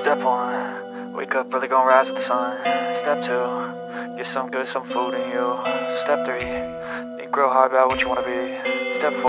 Step 1, wake up early, gonna rise with the sun. Step 2, get some food in you. Step 3, think real hard about what you wanna be. Step 4.